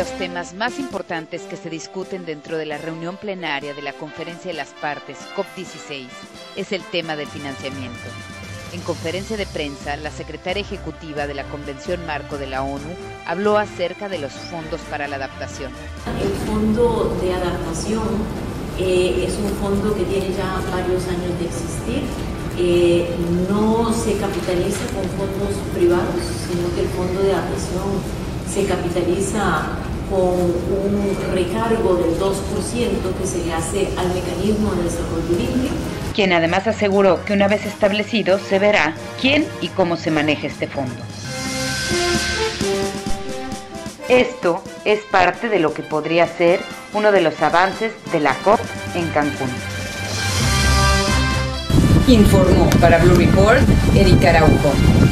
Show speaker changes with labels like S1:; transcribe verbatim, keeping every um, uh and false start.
S1: los temas más importantes que se discuten dentro de la reunión plenaria de la Conferencia de las Partes COP dieciséis es el tema del financiamiento. En conferencia de prensa, la secretaria ejecutiva de la Convención Marco de la ONU habló acerca de los fondos para la adaptación.
S2: El fondo de adaptación eh, es un fondo que tiene ya varios años de existir. Eh, no se capitaliza con fondos privados, sino que el fondo de adaptación se capitaliza con un recargo del dos por ciento que se le hace al mecanismo de desarrollo limpio.
S1: Quien además aseguró que una vez establecido se verá quién y cómo se maneja este fondo. Esto es parte de lo que podría ser uno de los avances de la COP en Cancún.
S3: Informó para Blue Report Erika Araujo.